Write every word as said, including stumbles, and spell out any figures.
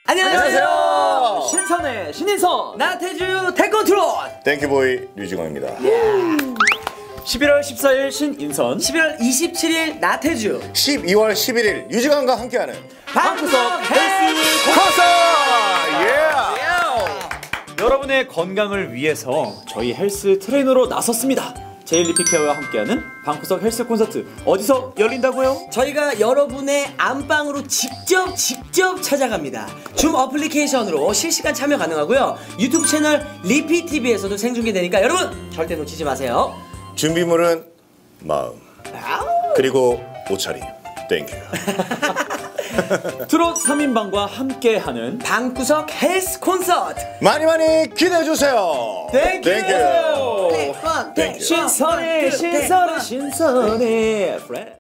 안녕하세요. 신선의 신인선 나태주 태권트롯 땡큐보이 류지광입니다. 십일월 십사일 신인선 십일월 이십칠일 나태주 십이월 십일일 류지광과 함께하는 방구석 헬스 콘서트! 예! 여러분의 건강을 위해서 저희 헬스 트레이너로 나섰습니다. 제일리피케어와 함께하는 방구석 헬스 콘서트 어디서 열린다고요? 저희가 여러분의 안방으로 직접 직접 찾아갑니다. 줌 어플리케이션으로 실시간 참여 가능하고요. 유튜브 채널 리피티비에서도 생중계되니까 여러분 절대 놓치지 마세요. 준비물은 마음 그리고 옷차림. 땡큐. 트롯 삼 인방과 함께하는 방구석 헬스 콘서트 많이 많이 기대해주세요. 땡큐. 땡큐. 땡큐. 신선해 신선해 신선해